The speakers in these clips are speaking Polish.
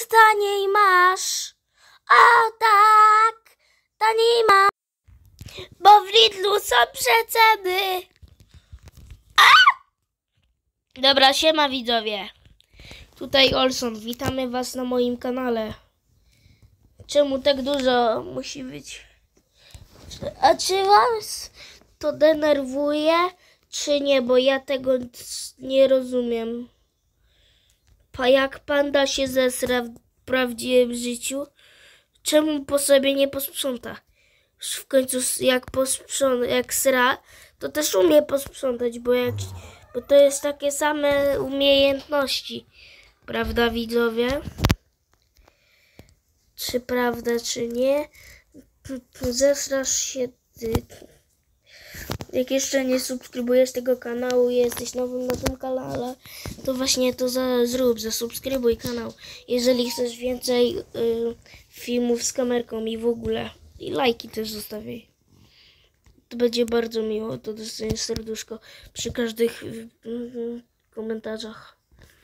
taniej masz. O tak, taniej masz. Bo w Lidlu są przeceny. Dobra, siema widzowie. Tutaj Olson, witamy was na moim kanale. Czemu tak dużo musi być? A czy was to denerwuje, czy nie? Bo ja tego nie rozumiem. Jak panda się zesra w prawdziwym życiu, czemu po sobie nie posprząta? W końcu jak sra, to też umie posprzątać, bo to jest takie same umiejętności. Prawda widzowie? Czy prawda, czy nie? Zesrasz się ty. Jak jeszcze nie subskrybujesz tego kanału i jesteś nowym na tym kanale, to właśnie to zasubskrybuj kanał. Jeżeli chcesz więcej filmów z kamerką i w ogóle. I lajki też zostawiaj. To będzie bardzo miło, to dostaniesz serduszko przy każdych komentarzach.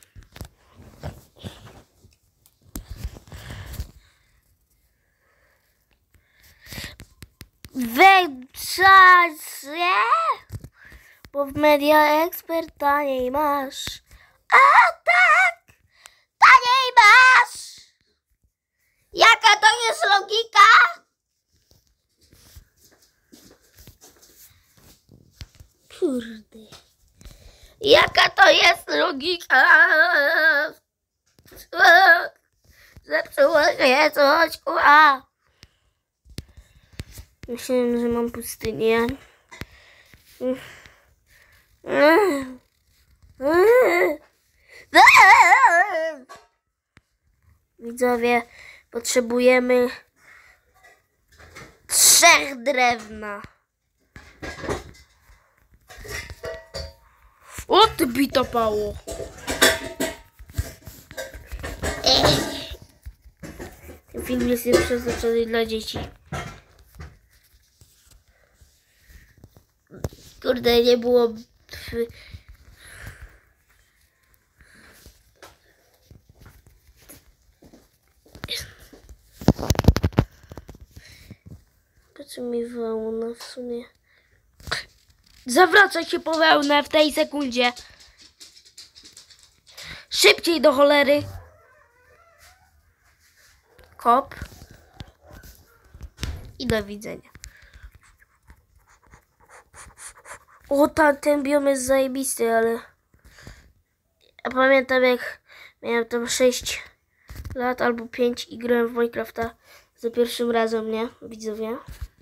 Wędrzacie, bo w Media Expert taniej masz. A tak, taniej masz. Jaka to jest logika? Kurde. Jaka to jest logika? Zepsuło się coś, Myślałem, że mam pustynię. Widzowie, potrzebujemy 3 drewna. O ty bitopało. Ten film jest przeznaczony dla dzieci. Kurde, nie było... Po co mi wełna w sumie? Zawracaj się po wełnę w tej sekundzie. Szybciej do cholery. Kop. I do widzenia. O, ten biom jest zajebisty, ale... Ja pamiętam jak miałem tam 6 lat albo 5 i grałem w Minecrafta za pierwszym razem, nie? Widzowie.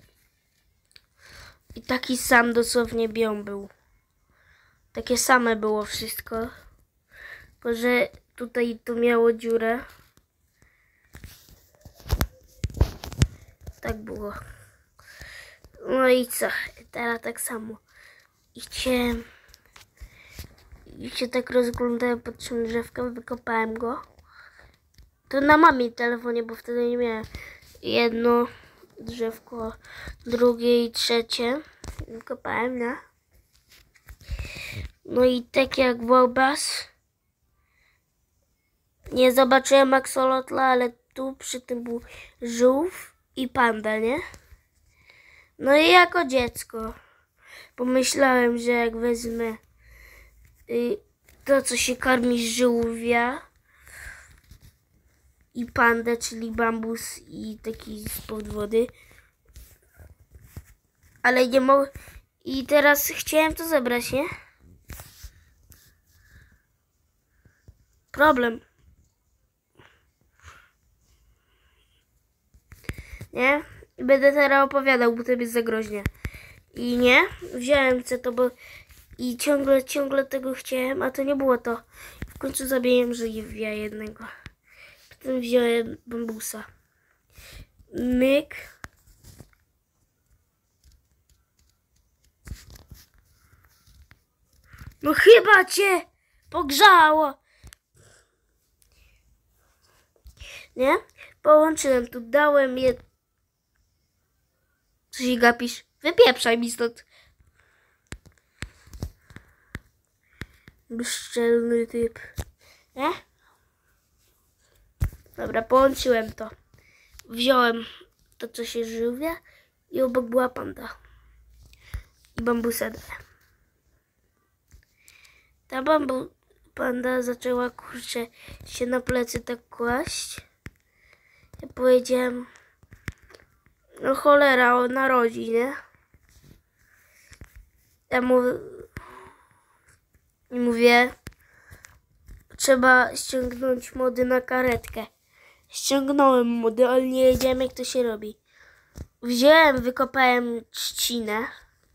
I taki sam dosłownie biom był. Takie same było wszystko. Tylko że tutaj to miało dziurę. Tak było. No i co? Teraz tak samo. I się tak rozglądałem pod czym drzewkiem, wykopałem go. To na mamie telefonie, bo wtedy nie miałem. Jedno drzewko, drugie i trzecie. Wykopałem, nie? No i tak jak Wobas. Nie zobaczyłem aksolotla, ale tu przy tym był żółw i panda, nie? No i jako dziecko pomyślałem, że jak wezmę to, co się karmi z żółwia i pandę, czyli bambus i taki spod wody. Ale nie mogę. I teraz chciałem to zebrać, nie? Problem. Nie? I będę teraz opowiadał, bo to jest za groźnie. I nie? Wziąłem to, bo... I ciągle tego chciałem, a to nie było to. W końcu zabiłem żywia jednego. Potem wziąłem bambusa. Myk. No chyba cię pogrzało. Nie? Połączyłem tu, dałem je... Co się gapisz? Wypieprzaj mi stąd. Bezczelny typ. Nie? Dobra, połączyłem to. Wziąłem to, co się żywia i obok była panda. I bambusedę. Ta panda zaczęła, kurczę, się na plecy tak kłaść. Ja powiedziałem, no cholera, on narodzi, nie? Ja mówię, trzeba ściągnąć mody na karetkę. Ściągnąłem mody, ale nie wiedziałem, jak to się robi. Wziąłem, wykopałem trzcinę.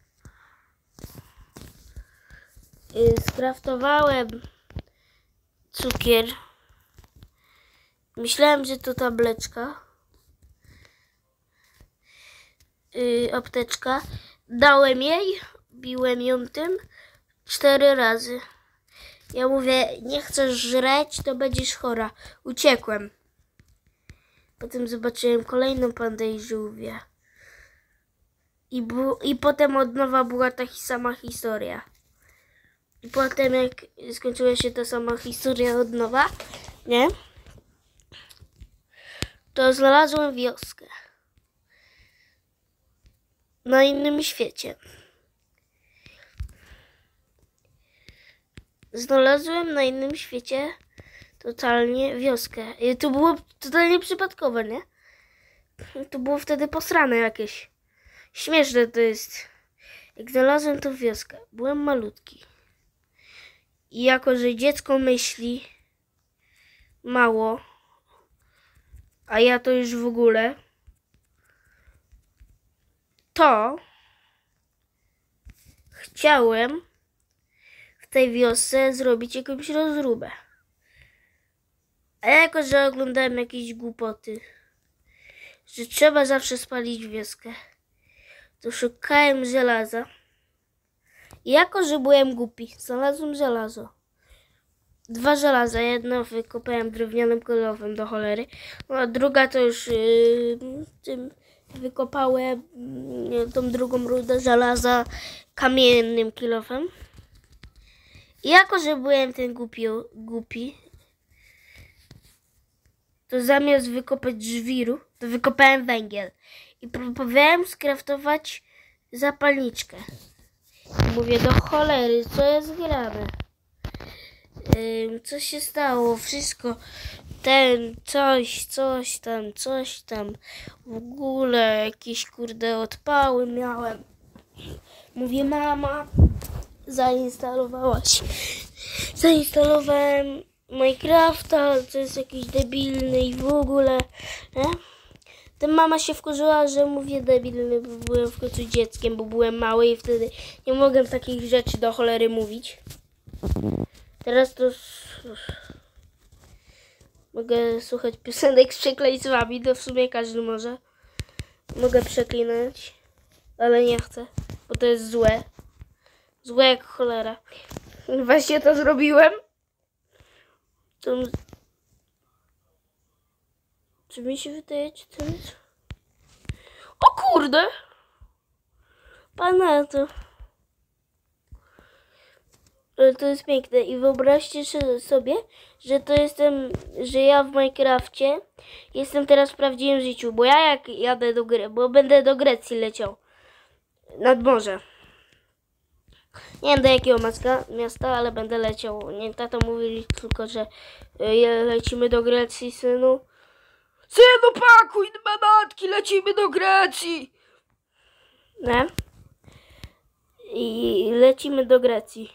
Skraftowałem cukier. Myślałem, że to tableczka. Apteczka. Dałem jej, biłem ją tym 4 razy. Ja mówię, nie chcesz żreć, to będziesz chora. Uciekłem. Potem zobaczyłem kolejną pandę i żółwia. I potem od nowa była ta sama historia. I potem jak skończyła się ta sama historia od nowa, nie? To znalazłem wioskę. Na innym świecie. Znalazłem na innym świecie totalnie wioskę. I to było totalnie przypadkowe, nie? To było wtedy posrane jakieś. Śmieszne to jest. Jak znalazłem tą wioskę, byłem malutki. I jako, że dziecko myśli mało, a ja to już w ogóle, to chciałem w tej wiosce zrobić jakąś rozróbę. A jako, że oglądałem jakieś głupoty, że trzeba zawsze spalić wioskę, to szukałem żelaza. I jako, że byłem głupi, znalazłem żelazo. 2 żelaza. Jedno wykopałem drewnianym kilofem do cholery. No, a druga to już tym wykopałem tą drugą rudę żelaza kamiennym kilofem. I jako, że byłem ten głupi, to zamiast wykopać żwiru, to wykopałem węgiel. I próbowałem skraftować zapalniczkę. Mówię, do cholery, co jest grane? Co się stało? Wszystko, coś tam. W ogóle jakieś kurde odpały miałem. Mówię, mama, zainstalowałem Minecrafta, co jest jakiś debilny i w ogóle, nie? To mama się wkurzyła, że mówię debilny, bo byłem w końcu dzieckiem, bo byłem mały i wtedy nie mogłem takich rzeczy do cholery mówić. Teraz to mogę słuchać piosenek z przekleństwami, to w sumie każdy może. Mogę przeklinać, ale nie chcę, bo to jest złe. Złe jak cholera. Właśnie to zrobiłem. Czy mi się wydaje, czy to jest? O kurde! Pana to. To jest piękne i wyobraźcie sobie, że że ja w Minecrafcie jestem teraz w prawdziwym życiu, bo ja jak jadę bo będę do Grecji leciał nad morze. Nie wiem do jakiego miasta, ale będę leciał. Nie, tato mówili tylko, że lecimy do Grecji, synu. Synu, pakuj manatki, lecimy do Grecji! Nie? I lecimy do Grecji.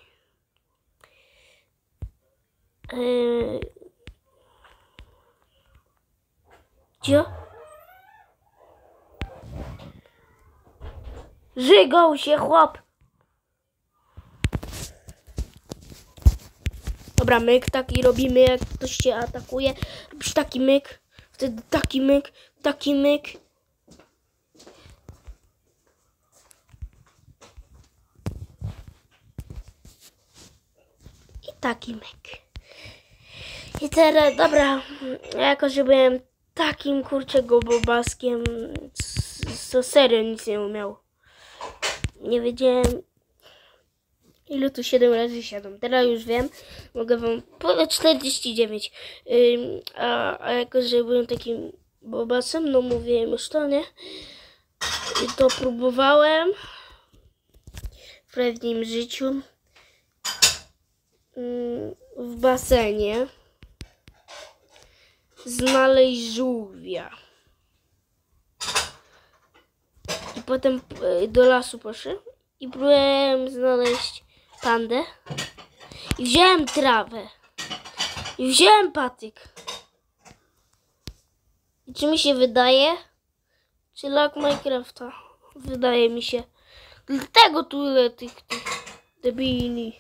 Gdzie? Żygał się chłop. Dobra, myk taki robimy, jak ktoś cię atakuje. Robisz taki myk, wtedy taki myk, taki myk. I taki myk. I teraz, dobra, jako że byłem takim kurczę gobobaskiem, co serio nic nie umiał. Nie wiedziałem, Ile tu 7 razy 7? Teraz już wiem. Mogę wam powiedzieć 49. A jako, że byłem takim bobasem, no mówiłem już to, nie? I to próbowałem w prawdziwym życiu w basenie znaleźć żółwia. I potem do lasu poszedłem i próbowałem znaleźć pandę. I wziąłem trawę. I wziąłem patyk. I czy mi się wydaje? Czy lag Minecrafta? Wydaje mi się. Dlatego tyle tych debili.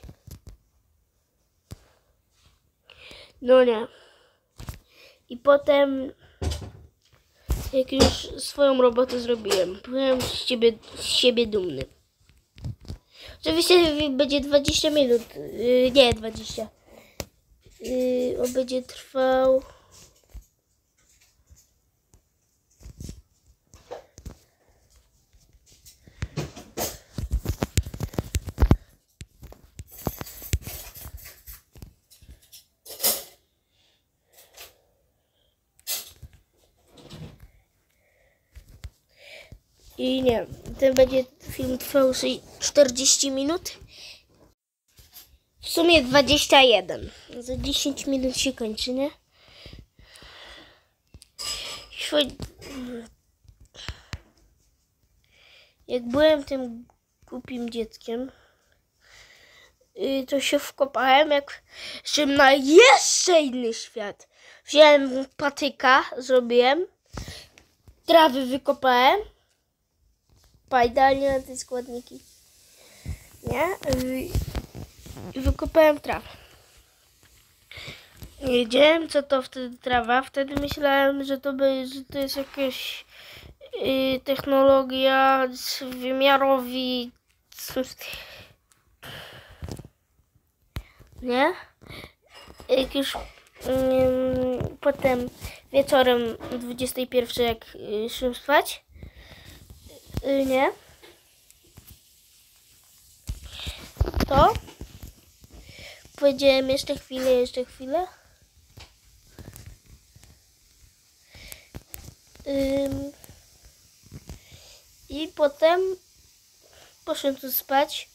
No nie. I potem, jak już swoją robotę zrobiłem, byłem z siebie dumny. Oczywiście będzie 20 minut. Nie, 20. On będzie trwał... I nie, ten będzie film trwał 40 minut. W sumie 21. Za 10 minut się kończy, nie? Jak byłem tym głupim dzieckiem, to się wkopałem jak szedłem na jeszcze inny świat. Wziąłem patyka, zrobiłem, trawy wykopałem. Idealnie na te składniki. Nie? I wykopałem trawę. Nie wiedziałem, co to wtedy trawa. Wtedy myślałem, że to jest jakaś technologia wymiarowi. Nie? Jak już potem wieczorem 21, jak szłem spać, nie? To powiedziałem jeszcze chwilę. I potem poszedłem tu spać.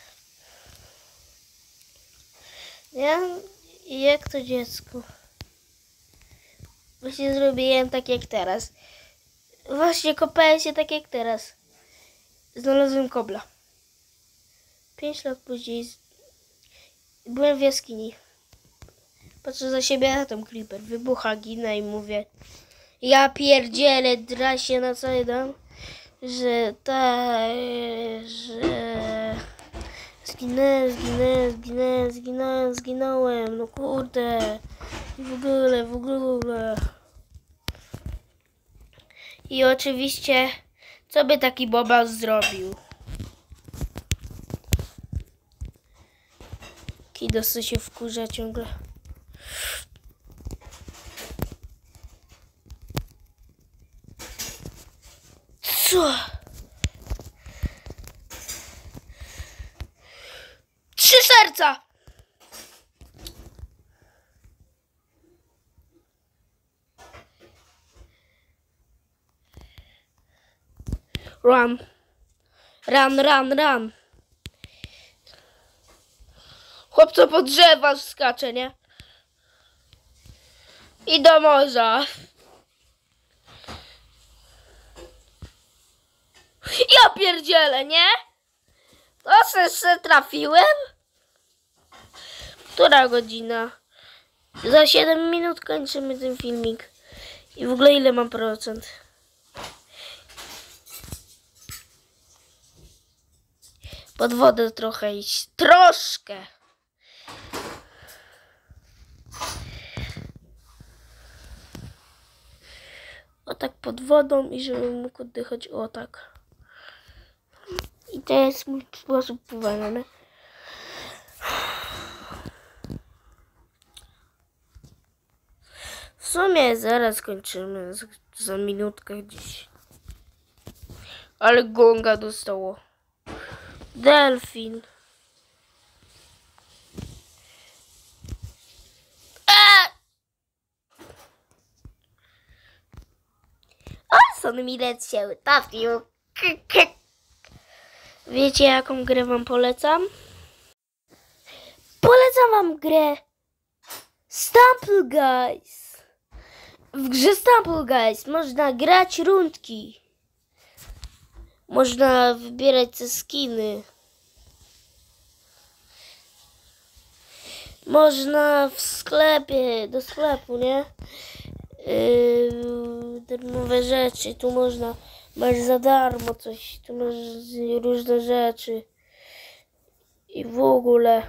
Nie? I jak to dziecko? Właśnie zrobiłem tak jak teraz. Właśnie kopałem się tak jak teraz. Znalazłem kobla. 5 lat później byłem w jaskini. Patrzę za siebie, a tam creeper wybucha, ginę i mówię: ja pierdzielę, dra się na cały dom, że zginąłem, no kurde. I w ogóle. I oczywiście, co by taki bobas zrobił? Kidosy się wkurza ciągle. Co? 3 serca! Run. Chłopco po drzewach skacze, nie? I do morza. Ja pierdzielę, nie? To se trafiłem? Która godzina? Za 7 minut kończymy ten filmik. I w ogóle ile mam procent? Pod wodę trochę iść. Troszkę. O tak pod wodą i żebym mógł oddychać o tak. I to jest mój sposób pływania. W sumie zaraz kończymy. Za minutkę gdzieś. Ale gonga dostało. Delfin. Olson Milec się utopił. Wiecie, jaką grę wam polecam? Polecam wam grę Stumble Guys. W grze Stumble Guys można grać rundki. Można wybierać te skiny. Można w sklepie, do sklepu, nie? Darmowe rzeczy. Tu można, masz za darmo coś. Tu masz różne rzeczy. I w ogóle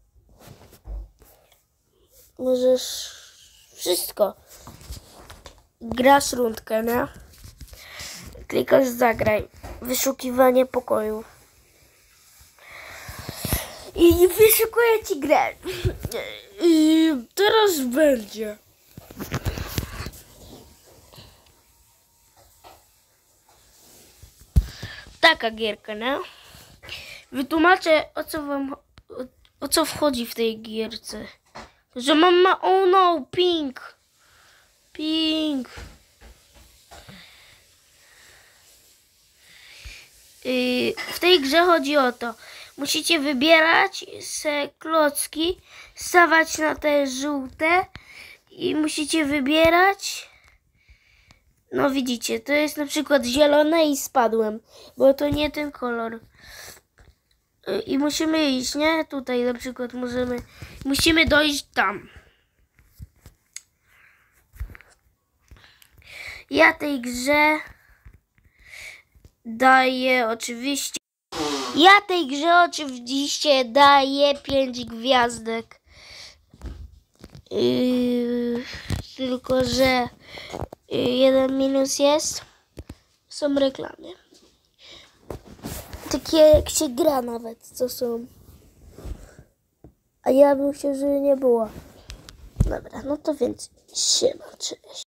możesz wszystko. Grasz rundkę, nie? Klikasz zagraj. Wyszukiwanie pokoju. I wyszukuję ci grę. I teraz będzie. Taka gierka, nie? Wytłumaczę, o co wchodzi w tej gierce. Że mama, oh no, pink. W tej grze chodzi o to. Musicie wybierać se klocki, stawać na te żółte i musicie wybierać. No widzicie, to jest na przykład zielone i spadłem, bo to nie ten kolor. I musimy iść, nie? Tutaj na przykład musimy dojść tam. Ja tej grze daję oczywiście 5 gwiazdek. Tylko że jeden minus jest. Są reklamy. Takie jak się gra nawet, co są. A ja bym chciał, żeby nie było. Dobra, no to więc siema, cześć.